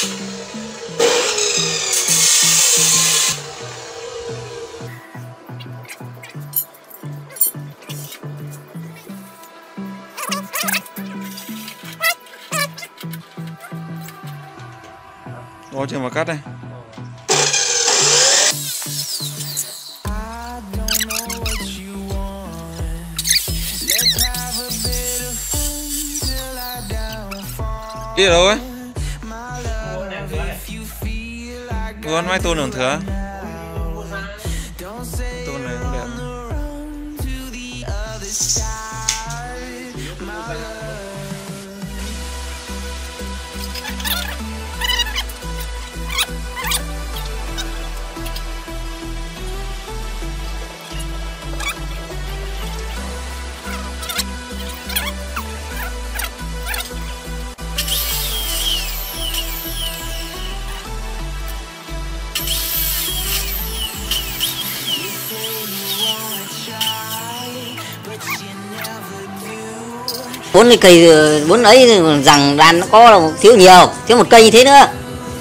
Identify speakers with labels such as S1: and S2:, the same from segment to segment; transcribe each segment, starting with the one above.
S1: Ngồi trên mà cắt đây. Đi ở đâu ấy? Luôn mấy tôn đường thừa. Tôn này cũng đẹp.
S2: Bốn cái cây, bốn ấy rằng đàn nó có thiếu nhiều, thiếu một cây như thế nữa.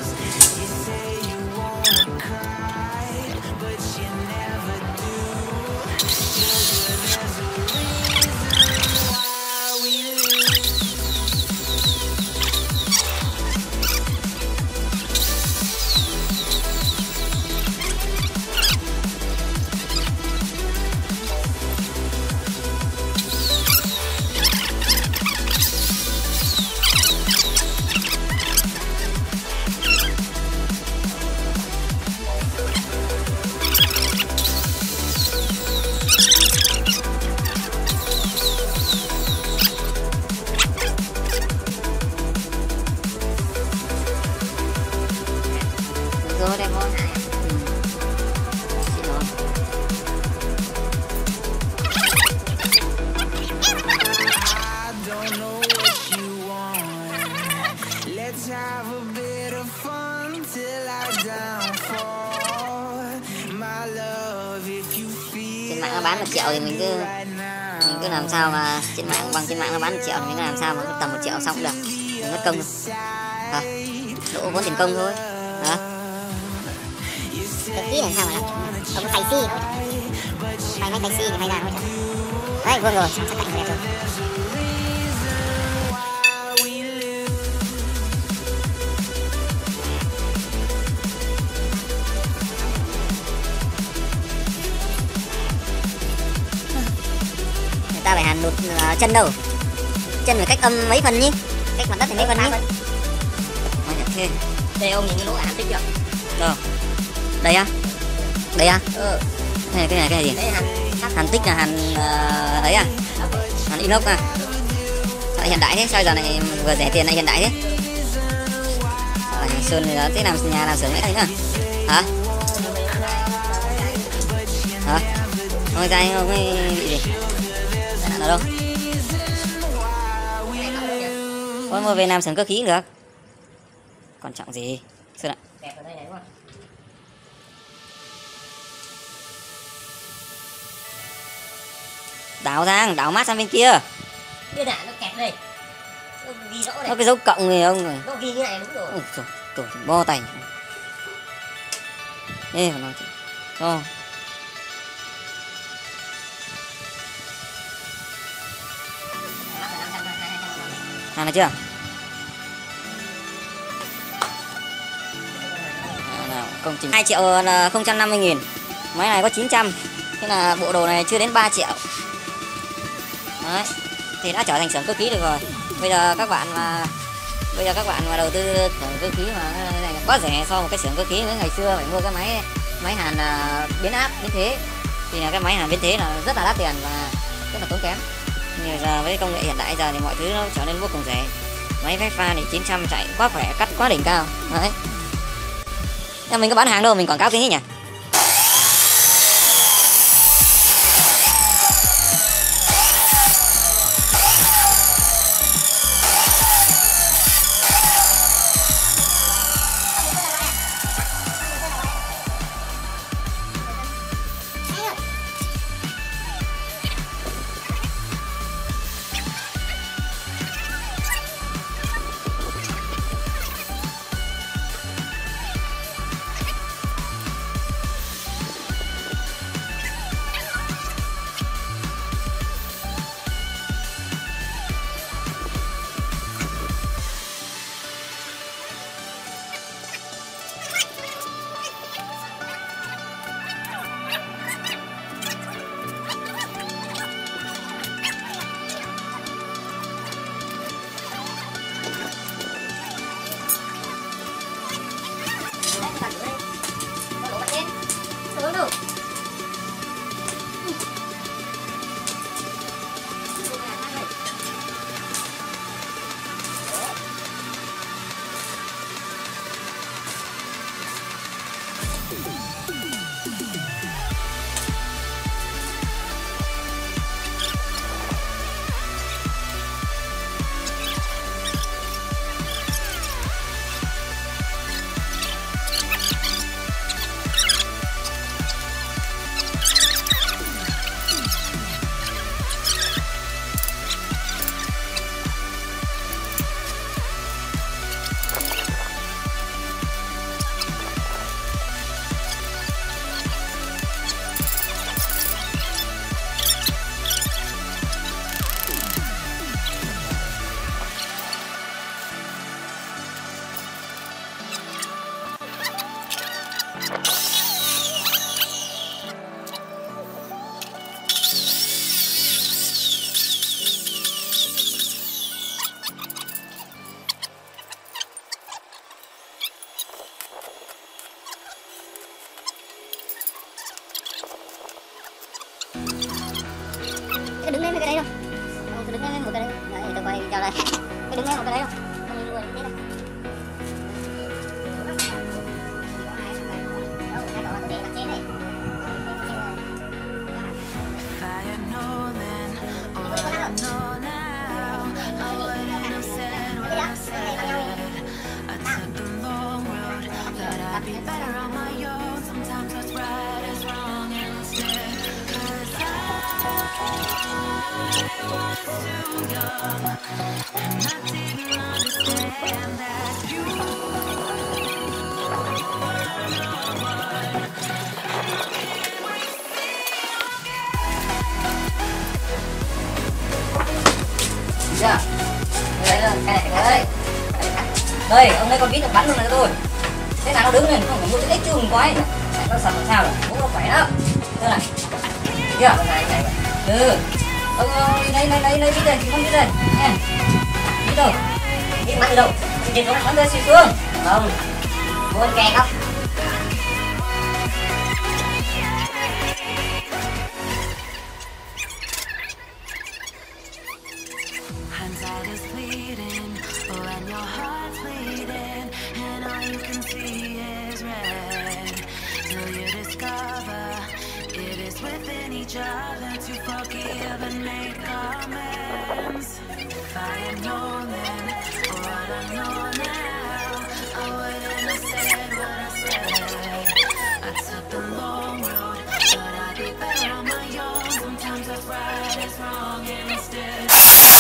S2: Rồi đẹp không? Xin lỗi. Trên mạng nó bán 1 triệu thì mình cứ làm sao mà trên mạng bằng trên mạng nó bán 1 triệu thì mình cứ làm sao mà tầm 1 triệu xong cũng được, mình mất công thôi. Hả? Đỗ vốn tiền công thôi. Hả?
S3: Cực kỹ làm sao mà nó ông tay xi tay mấy tay xi thì may ra thôi. Đấy vuông rồi, xong sắc cạnh đẹp rồi. Người ta phải hàn một chân đâu, chân phải cách âm mấy phần nhỉ, cách mặt đất thì mấy phần nhỉ.
S2: Đây ông nhìn cái lỗ hàn tích chưa? Đâu? Đây á? Đây á? Cái này gì?
S3: Đấy
S2: Hàn tích là hàn ấy à? Hàn inox à? Sao lại hiện đại thế? Sao giờ này vừa rẻ tiền lại hiện đại thế? Sao lại sơn này đó, thế làm nhà làm xưởng nữa nữa? Hả? Hả? Ông ra anh không bị gì? Tai nạn ở đâu? Ôi mua về làm xưởng cơ khí cũng được. Quan trọng gì? Sơn ạ.
S3: đẹp ở đây này đúng không?
S2: Đảo sang, đảo mát sang bên kia.
S3: Kia đạn nó kẹt đây. Nó ghi rõ
S2: Nó
S3: này.
S2: cái dấu cộng này ông này.
S3: Nó ghi như này đúng rồi.
S2: Ôi trời, bo tay. Ê, còn nói chuyện. Hàng này chưa? Nào, công trình 2.050.000. Máy này có 900. Thế là bộ đồ này chưa đến 3 triệu. Đấy, thì đã trở thành xưởng cơ khí được rồi. Bây giờ các bạn mà đầu tư xưởng cơ khí mà cái này là quá rẻ so với cái xưởng cơ khí nữa. Ngày xưa phải mua cái máy hàn biến áp biến thế, thì là cái máy hàn biến thế là rất là đắt tiền và rất là tốn kém. Nhưng giờ với công nghệ hiện đại giờ thì mọi thứ nó trở nên vô cùng rẻ. Máy vét pha thì 900 chạy quá khỏe, cắt quá đỉnh cao. Đấy. Nhưng mình có bán hàng đâu, mình quảng cáo cái nhỉ?
S3: rồi. Cái đứng lên một cái đấy không? Mình người thế này.
S2: Chưa? Đây là cái này đấy. Đây, ông lấy con vít bắn luôn này cho tôi. Thế nào nó đứng lên, không phải mua cái ích chung quái. Nó sập làm sao rồi, cũng không khỏe đâu. Đây này. Chưa? Này. Ừ. Ông lấy vít đây, con vít đây. Nha. Vít đâu? Vít bắn từ đâu? Vít xuống, bắn rơi xì xuống. Không. Buồn kẹt không?
S4: Each other to forgive and make amends. If I had known then what I know now, I wouldn't have said what I said. I took the long road, but I'd be better on my own. Sometimes what's right is wrong instead.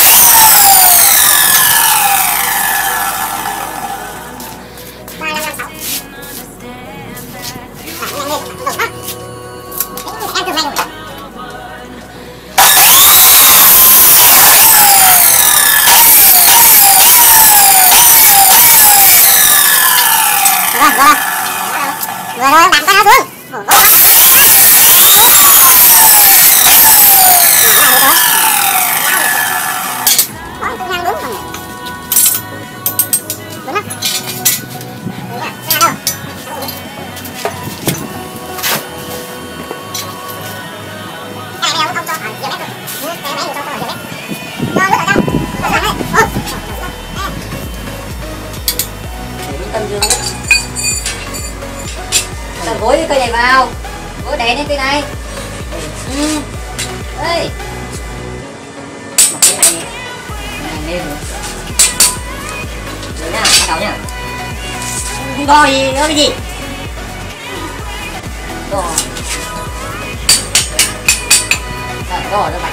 S3: Vừa rồi bạn ta xuống.
S2: Gối cái cây này vào, gối đè lên cây này. Đây. Một cái này lên rồi. Rồi nha, bắt đầu nha. Không có gì nữa cái gì. Rồi. Rồi các bạn.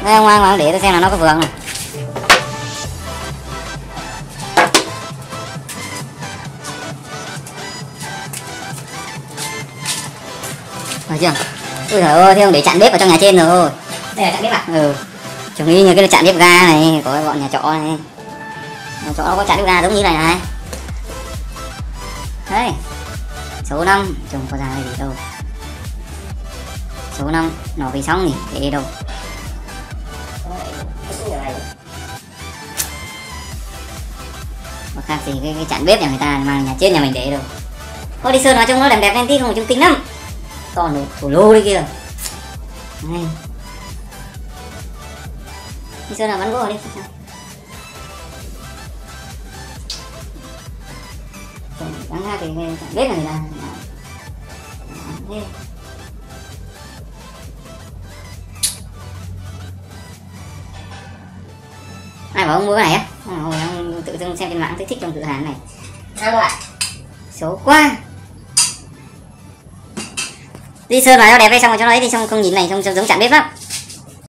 S2: Đây ngoan để tôi xem là nó có vướng này. Được chưa? Ui giời ơi, thế ông để chặn bếp ở trong nhà trên rồi. Đây là chặn bếp à? Ừ. Trông y như cái chặn bếp ga này của bọn nhà trọ này. Nhà trọ nó có chặn bếp ga giống như này này. Đấy. Số 5, trông có ra cái gì đâu. Số 5, nó vì xong nhỉ, để đâu. Mà khác gì cái chặn bếp nhà người ta mà nhà trên nhà mình để đâu. Có đi sơn vào trông nó đẹp đẹp lên tí không, trông kinh lắm. Còn thủ lô đi kia. Này. Đi sơn là bắn gỗ đi. Đáng ra thì bếp này là ai bảo ông mua cái này á? Hồi ông tự dưng xem trên mạng thấy thích trong cửa hàng này. Sao vậy? Xấu quá. Đi sơn vào cho đẹp đây, xong rồi cho nó ấy đi, xong không nhìn này, xong giống chặn bếp lắm.